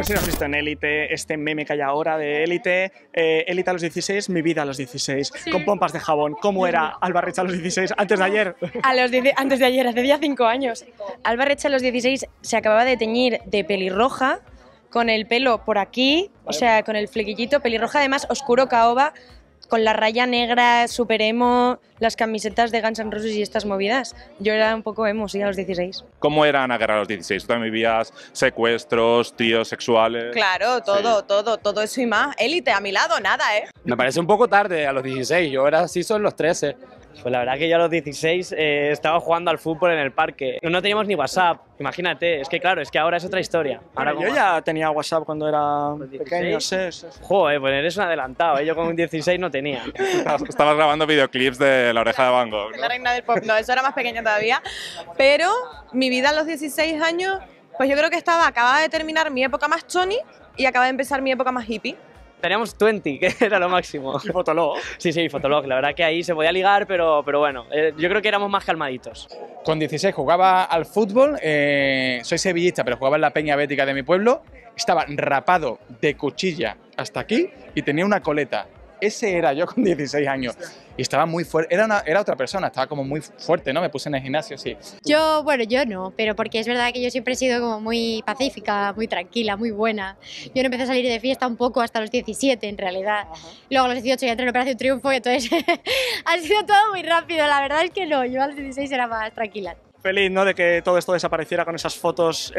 sé si has visto en Élite este meme que hay ahora de Élite. Élite a los 16, mi vida a los 16, sí. Con pompas de jabón. ¿Cómo era Alba Reche a los 16 antes de ayer? Antes de ayer, hace ya 5 años. Alba Reche a los 16 se acababa de teñir de pelirroja, con el pelo por aquí, o sea, con el flequillito, pelirroja además oscuro caoba, con la raya negra, super emo, las camisetas de Guns N' Roses y estas movidas. Yo era un poco emo, sí, a los 16. ¿Cómo era Ana Guerra a los 16? ¿Tú también vivías secuestros, tíos sexuales? Claro, todo eso y más. Élite, a mi lado, nada, ¿eh? Me parece un poco tarde a los 16, yo era así son los 13. Pues la verdad que yo a los 16 estaba jugando al fútbol en el parque. No teníamos ni WhatsApp, imagínate. Es que claro, es que ahora es otra historia. Ahora yo ya tenía WhatsApp cuando era pequeño, sí. Joder, pues eres un adelantado, ¿eh? Yo con 16 no tenía. Estabas grabando videoclips de La Oreja de Van Gogh, ¿no? La reina del pop, no, eso era más pequeña todavía. Pero mi vida a los 16 años, pues yo creo que acababa de terminar mi época más choni y acaba de empezar mi época más hippie. Teníamos 20, que era lo máximo. ¿Y Fotolog? Sí, Fotolog. La verdad que ahí se podía ligar, pero bueno, yo creo que éramos más calmaditos. Con 16 jugaba al fútbol, soy sevillista, pero jugaba en la Peña Bética de mi pueblo. Estaba rapado de cuchilla hasta aquí y tenía una coleta. Ese era yo con 16 años. Y estaba muy fuerte, era otra persona, estaba como muy fuerte, ¿no? Me puse en el gimnasio, sí. Yo no, pero porque es verdad que yo siempre he sido como muy pacífica, muy tranquila, muy buena. Yo no empecé a salir de fiesta un poco hasta los 17, en realidad. Luego a los 18 ya entré en Operación Triunfo, y entonces ha sido todo muy rápido. La verdad es que no, yo a los 16 era más tranquila. Feliz, ¿no?, de que todo esto desapareciera con esas fotos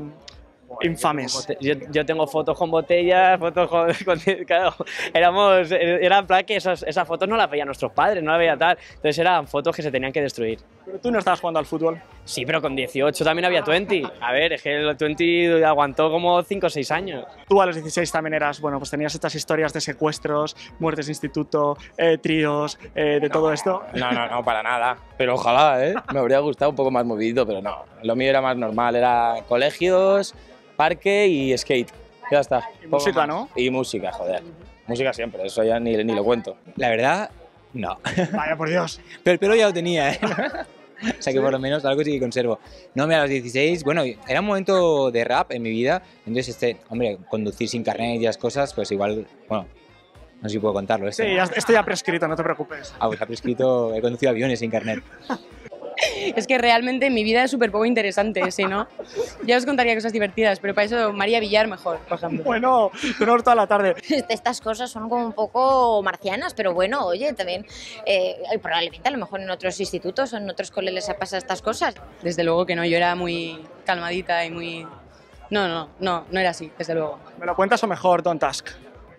infames. Yo tengo fotos con botellas, fotos con claro, era en plan que esas fotos no las veían nuestros padres, no las veía tal, entonces eran fotos que se tenían que destruir. Pero tú no estabas jugando al fútbol. Sí, pero con 18 también había 20. A ver, es que el 20 aguantó como 5 o 6 años. Tú a los 16 también eras, bueno, pues tenías estas historias de secuestros, muertes de instituto, tríos, de todo esto. No, para nada. Pero ojalá, ¿eh? Me habría gustado un poco más movidito, pero no. Lo mío era más normal, era colegios, parque y skate. Ya está. Y música, ¿no? Y música, joder. Música siempre, eso ya ni lo cuento. La verdad, no. Vaya, por Dios. Pero el pelo ya lo tenía, ¿eh? O sea que por lo menos algo sí que conservo. No, mira, a los 16, bueno, era un momento de rap en mi vida, entonces, hombre, conducir sin carnet y esas cosas, pues igual, bueno, no sé si puedo contarlo. Sí, esto ya prescrito, no te preocupes. Ah, pues ha prescrito, he conducido aviones sin carnet. Es que realmente mi vida es súper poco interesante, ¿sí, no? Ya os contaría cosas divertidas, pero para eso María Villar mejor, por ejemplo. Bueno, tenemos toda la tarde. Estas cosas son como un poco marcianas, pero bueno, oye, también probablemente a lo mejor en otros institutos o en otros colegios les ha pasado estas cosas. Desde luego que no, yo era muy calmadita y muy... No era así, desde luego. ¿Me lo cuentas o mejor, Don't Ask?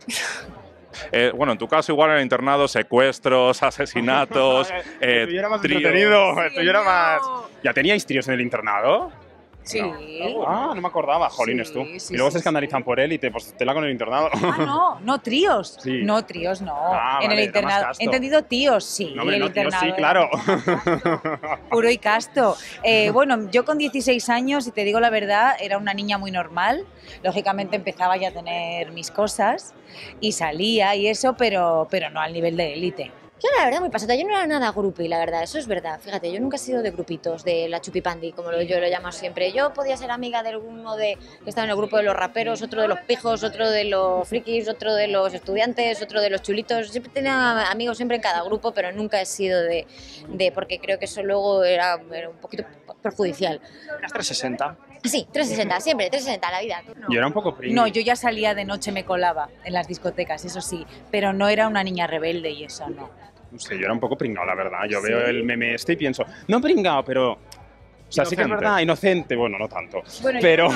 Bueno, en tu caso igual en el internado, secuestros, asesinatos, el tuyo era más tríos. entretenido, el tuyo era más... ¿Ya teníais tríos en el internado? Sí. Ah, no me acordaba, jolines tú. Sí, y luego se sí. escandalizan por Élite, pues tela con el internado. No, tríos. Sí. No, tríos no. Ah, en vale, el internado. era más casto. He entendido tíos, sí. No, hombre, el no, tío, internado sí, era claro. puro y casto. Bueno, yo con 16 años, si te digo la verdad, era una niña muy normal. Lógicamente empezaba ya a tener mis cosas y salía y eso, pero no al nivel de Élite. Yo la verdad muy pasada, yo no era nada grupi, la verdad, eso es verdad. Fíjate, yo nunca he sido de grupitos, de la chupipandi, como yo lo llamo siempre. Yo podía ser amiga de alguno que estaba en el grupo de los raperos, otro de los pijos, otro de los frikis, otro de los estudiantes, otro de los chulitos. Siempre tenía amigos siempre en cada grupo, pero nunca he sido de porque creo que eso luego era un poquito perjudicial. Eras 360. Sí, 360, siempre, 360 la vida. Yo era un poco frío. No, yo ya salía de noche, me colaba en las discotecas, eso sí, pero no era una niña rebelde y eso no. No sé, yo era un poco pringao, la verdad. Yo veo el meme este y pienso, no pringao, pero... O sea, sí que es verdad, inocente, bueno, no tanto. Bueno, pero...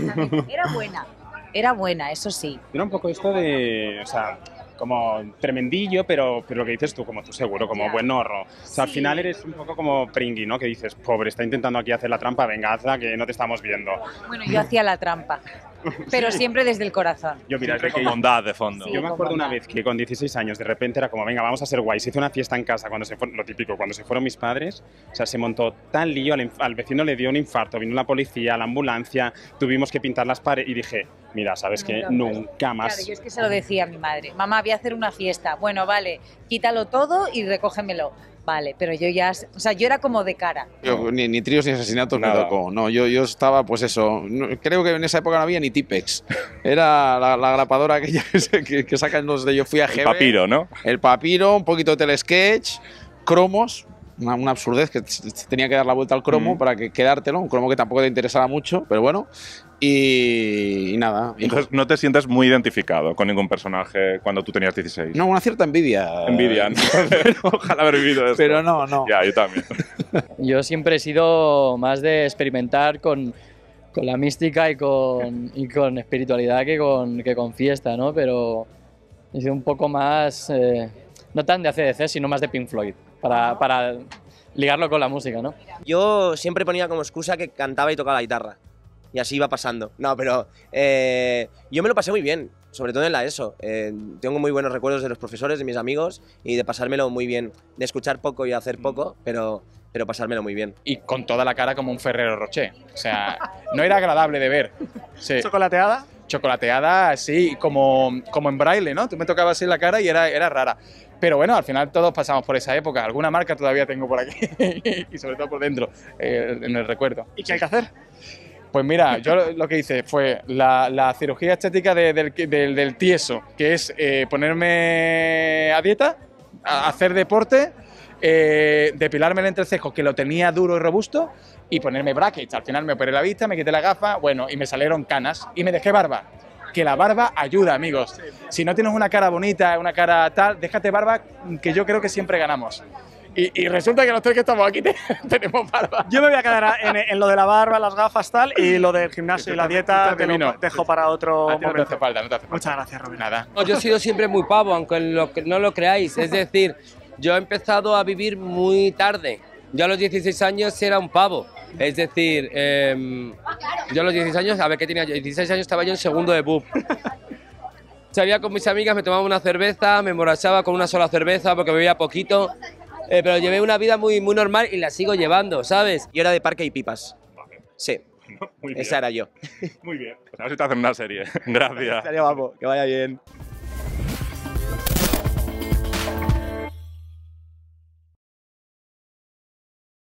Era buena, eso sí. Era un poco esto de... O sea, como tremendillo, pero lo que dices tú, como tú seguro, como buen horro. O sea, al final eres un poco como pringui, ¿no? Que dices, pobre, está intentando aquí hacer la trampa, venga, hazla, que no te estamos viendo. Bueno, yo hacía la trampa, pero siempre desde el corazón. Yo, mira, Siempre con bondad de fondo. Sí. yo me acuerdo una vez que con 16 años de repente era como, venga, vamos a ser guay. Se hizo una fiesta en casa cuando se fueron, lo típico, cuando se fueron mis padres. O sea, se montó tan lío, al vecino le dio un infarto, vino la policía, la ambulancia, tuvimos que pintar las paredes y dije, mira, sabes que Nunca nunca más. Claro, yo es que se lo decía a mi madre. Mamá, voy a hacer una fiesta. Bueno, vale, quítalo todo y recógemelo. Vale, pero yo ya, o sea, yo era como de cara. Yo, ni tríos ni asesinatos me Nada. tocó. No, yo estaba, pues eso. Creo que en esa época no había ni Tipex. Era la grapadora aquella que sacan los de Yo Fui a GB. El papiro, ¿no? El papiro, un poquito de telesketch, cromos. Una absurdez que tenía que dar la vuelta al cromo para que quedártelo. Un cromo que tampoco te interesaba mucho, pero bueno. Y nada. Entonces, ¿no te sientes muy identificado con ningún personaje cuando tú tenías 16? No, una cierta envidia. Envidia. Ojalá haber vivido esto. Pero no. Ya, yo también. Yo siempre he sido más de experimentar con la mística y con espiritualidad que con fiesta, ¿no? Pero he sido un poco más, no tan de AC/DC, sino más de Pink Floyd, para ligarlo con la música, ¿no? Yo siempre ponía como excusa que cantaba y tocaba la guitarra. Y así iba pasando. No, pero yo me lo pasé muy bien, sobre todo en la ESO. Tengo muy buenos recuerdos de los profesores, de mis amigos, y de pasármelo muy bien. De escuchar poco y hacer poco, pero pasármelo muy bien. Y con toda la cara como un Ferrero Rocher. O sea, no era agradable de ver. Sí. ¿Chocolateada? Chocolateada, sí, como en braille, ¿no? Tú me tocabas así la cara y era rara. Pero bueno, al final todos pasamos por esa época. Alguna marca todavía tengo por aquí y sobre todo por dentro, en el recuerdo. ¿Y qué hay que hacer? Pues mira, yo lo que hice fue la cirugía estética del tieso, que es ponerme a dieta, hacer deporte, depilarme el entrecejo, que lo tenía duro y robusto, y ponerme brackets. Al final me operé la vista, me quité la gafa, bueno, y me salieron canas, y me dejé barba. Que la barba ayuda, amigos. Si no tienes una cara bonita, una cara tal, déjate barba, que yo creo que siempre ganamos. Y resulta que los tres que estamos aquí tenemos barba. Yo me voy a quedar en lo de la barba, las gafas, tal, y lo del gimnasio y la dieta te lo dejo para otro A ti no te momento. hace falta, no te hace falta. Muchas gracias, Rubén. Nada. Yo he sido siempre muy pavo, aunque no lo creáis. Es decir, yo he empezado a vivir muy tarde. Yo a los 16 años era un pavo. Es decir, yo a los 16 años, a ver qué tenía yo, 16 años estaba yo en segundo de BUP. Salía con mis amigas, me tomaba una cerveza, me emborrachaba con una sola cerveza porque bebía poquito. Pero llevé una vida muy normal y la sigo llevando, ¿sabes? Yo era de parque y pipas. Sí, Muy bien. esa era yo. Muy bien. Pues a ver si te hacen una serie. Gracias. Estaría guapo, que vaya bien.